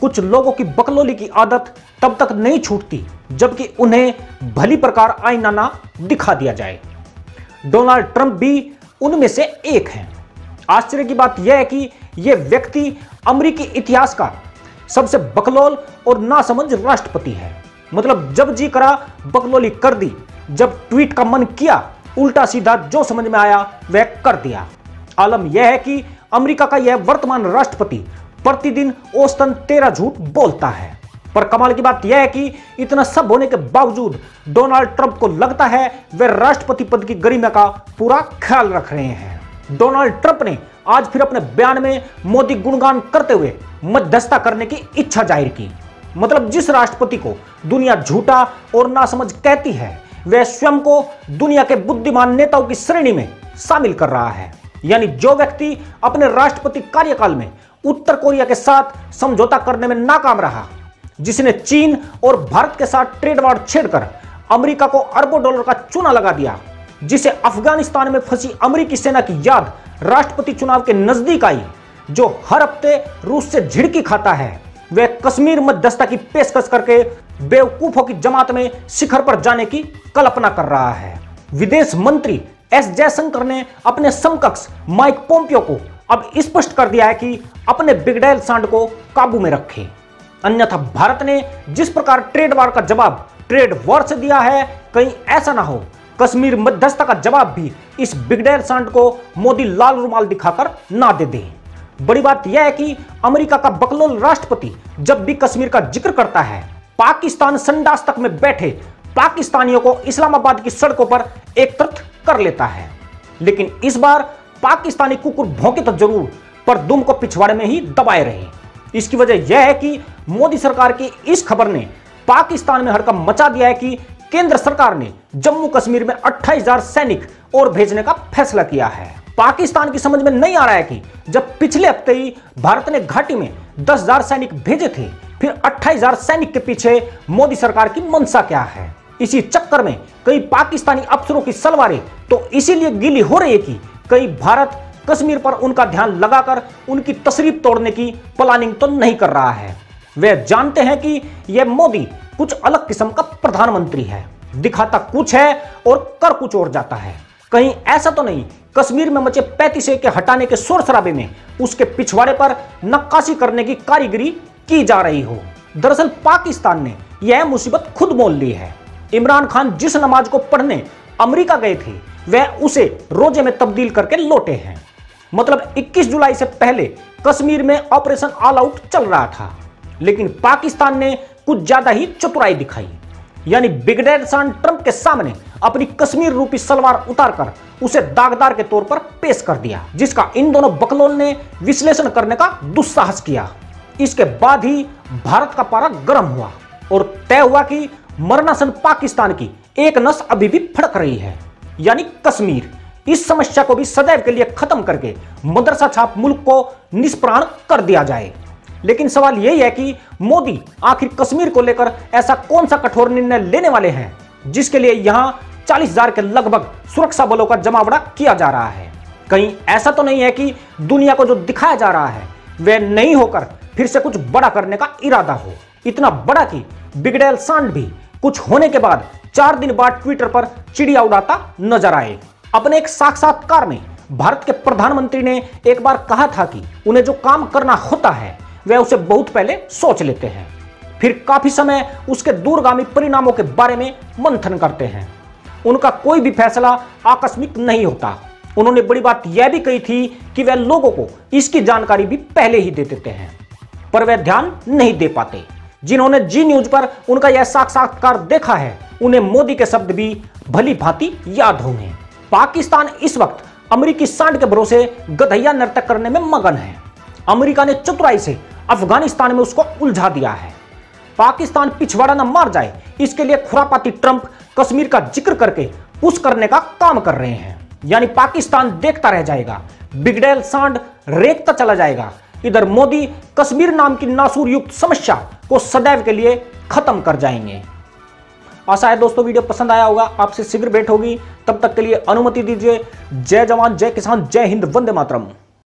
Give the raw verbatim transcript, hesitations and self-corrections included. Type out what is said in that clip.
कुछ लोगों की बकलोली की आदत तब तक नहीं छूटती जबकि उन्हें भली प्रकार आईना ना दिखा दिया जाए। डोनाल्ड ट्रंप भी उनमें से एक हैं। आश्चर्य की बात यह है कि यह व्यक्ति अमेरिकी इतिहास का सबसे बकलोल और नासमझ राष्ट्रपति है। मतलब जब जी करा बकलोली कर दी, जब ट्वीट का मन किया उल्टा सीधा जो समझ में आया वह कर दिया। आलम यह है कि अमेरिका का यह वर्तमान राष्ट्रपति प्रतिदिन औसतन तेरह झूठ बोलता है। पर कमाल की बात यह है कि इतना सब होने के बावजूद डोनाल्ड ट्रंप को लगता है वे राष्ट्रपति पद की गरिमा का पूरा ख्याल रख रहे हैं। डोनाल्ड ट्रंप ने आज फिर अपने बयान में मोदी गुणगान करते हुए मध्यस्थता करने की इच्छा जाहिर की। मतलब जिस राष्ट्रपति को दुनिया झूठा और नासमझ कहती है वह स्वयं को दुनिया के बुद्धिमान नेताओं की श्रेणी में शामिल कर रहा है। यानी जो व्यक्ति अपने राष्ट्रपति कार्यकाल में उत्तर कोरिया के साथ समझौता करने में नाकाम रहा, जिसने चीन और भारत के साथ ट्रेड वार छेड़कर अमेरिका को अरबों डॉलर का चूना लगा दिया, जिसे अफगानिस्तान में फंसी अमेरिकी सेना की याद राष्ट्रपति चुनाव के नजदीक आई, जो हर हफ्ते रूस से झिड़की खाता है, वह कश्मीर मध्यस्थता की पेशकश करके बेवकूफों की जमात में शिखर पर जाने की कल्पना कर रहा है। विदेश मंत्री एस जयशंकर ने अपने समकक्ष माइक पोम्पियो को अब स्पष्ट कर दिया है कि अपने बिगड़ैल सांड को काबू में रखें, अन्यथा भारत ने जिस प्रकार ट्रेड वार का जवाब ट्रेड वॉर से दिया है, कहीं ऐसा ना हो कश्मीर मध्यस्थता का जवाब भी इस बिगड़ैल सांड को मोदी लाल रुमाल दिखाकर ना दे दे। बड़ी बात यह है कि अमेरिका का बकलोल राष्ट्रपति जब भी कश्मीर का जिक्र करता है, पाकिस्तान संडास तक में बैठे पाकिस्तानियों को इस्लामाबाद की सड़कों पर एकत्रित कर लेता है। लेकिन इस बार पाकिस्तानी कुकुर भौंके तो जरूर, पर दुम को पिछवाड़े में ही दबाए रहे। इसकी वजह यह है कि मोदी सरकार की इस खबर ने पाकिस्तान में हड़कंप मचा दिया है कि केंद्र सरकार ने जम्मू कश्मीर में अट्ठाईस हजार सैनिक और भेजने का फैसला किया है। पाकिस्तान की समझ में नहीं आ रहा है कि जब पिछले हफ्ते ही भारत ने घाटी में दस हजार सैनिक भेजे थे, फिर अट्ठाईस हजार सैनिक के पीछे मोदी सरकार की मंशा क्या है। इसी चक्कर में कई पाकिस्तानी अफसरों की सलवारें तो इसीलिए गीली हो रही है कि कई भारत कश्मीर पर उनका ध्यान लगाकर उनकी तशरीफ तोड़ने की प्लानिंग तो नहीं कर रहा है। वे जानते हैं कि यह मोदी कुछ अलग किस्म का प्रधानमंत्री है, दिखाता कुछ है और कर कुछ और जाता है। कहीं ऐसा तो नहीं कश्मीर में मचे पैंतीस के हटाने के शोर शराबे में उसके पिछवाड़े पर नक्काशी करने की कारीगरी की जा रही हो। दरअसल पाकिस्तान ने यह मुसीबत खुद मोल ली है। इमरान खान जिस नमाज को पढ़ने अमेरिका गए थे वह उसे रोजे में तब्दील करके लौटे हैं। मतलब इक्कीस जुलाई से पहले कश्मीर में ऑपरेशन ऑल आउट चल रहा था, लेकिन पाकिस्तान ने कुछ ज्यादा ही चतुराई दिखाई। यानी बिगड़ैल सांड ट्रंप के सामने अपनी कश्मीर रूपी सलवार उतारकर उसे दागदार के तौर पर पेश कर दिया, जिसका इन दोनों बकलोल ने विश्लेषण करने का दुस्साहस किया। इसके बाद ही भारत का पारा गर्म हुआ और तय हुआ कि मरणासन पाकिस्तान की एक नस अभी भी फड़क रही है, यानी कश्मीर। इस समस्या को भी सदैव के लिए खत्म करके मदरसा छाप मुल्क को निष्प्राण कर दिया जाए। लेकिन सवाल यही है कि मोदी आखिर कश्मीर को लेकर ऐसा कौन सा कठोर निर्णय लेने वाले हैं जिसके लिए यहां चालीस हजार के लगभग सुरक्षा बलों का जमावड़ा किया जा रहा है। कहीं ऐसा तो नहीं है कि दुनिया को जो दिखाया जा रहा है वह नहीं होकर फिर से कुछ बड़ा करने का इरादा हो, इतना बड़ा कि बिगड़ैल सांड भी कुछ होने के बाद चार दिन बाद ट्विटर पर चिड़िया उड़ाता नजर आए। अपने एक साक्षात्कार में भारत के प्रधानमंत्री ने एक बार कहा था कि उन्हें जो काम करना होता है वह उसे बहुत पहले सोच लेते हैं, फिर काफी समय उसके दूरगामी परिणामों के बारे में मंथन करते हैं। उनका कोई भी फैसला आकस्मिक नहीं होता। उन्होंने बड़ी बात यह भी कही थी कि वह लोगों को इसकी जानकारी भी पहले ही दे देते हैं, पर वह ध्यान नहीं दे पाते। जिन्होंने जी न्यूज पर उनका यह साक्षात्कार देखा है उन्हें मोदी के शब्द भी भली भांति याद होंगे। पाकिस्तान इस वक्त अमेरिकी सांड के भरोसे गधैया नृत्य करने में मगन है। अमेरिका ने चतुराई से अफगानिस्तान में उसको उलझा दिया है। पाकिस्तान पिछवाड़ा न मार जाए इसके लिए खुरापाती ट्रंप कश्मीर का जिक्र करके पुश करने का काम कर रहे हैं। यानी पाकिस्तान देखता रह जाएगा, बिगड़ैल सांड रेखता चला जाएगा, इधर मोदी कश्मीर नाम की नासूर युक्त समस्या को सदैव के लिए खत्म कर जाएंगे। आशा है दोस्तों वीडियो पसंद आया होगा, आपसे शीघ्र भेंट होगी। तब तक के लिए अनुमति दीजिए। जय जवान, जय किसान, जय हिंद, वंदे मातरम।